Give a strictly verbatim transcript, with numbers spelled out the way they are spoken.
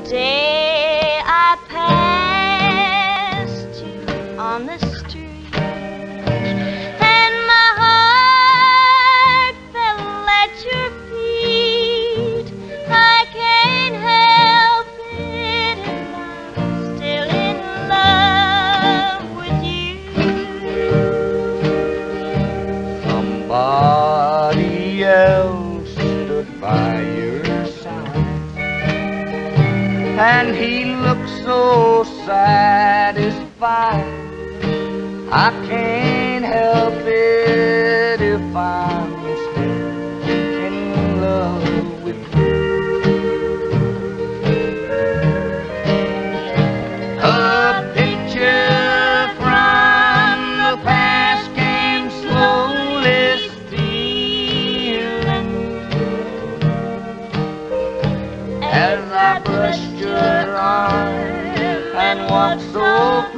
day I passed you on the street, and my heart fell at your feet. I can't help it if I'm still in love with you. Somebody else stood by your side, and he looked so satisfied. I can't help it if I'm still in love with you. A picture from the past came slowly stealing as I brushed your arm and walked so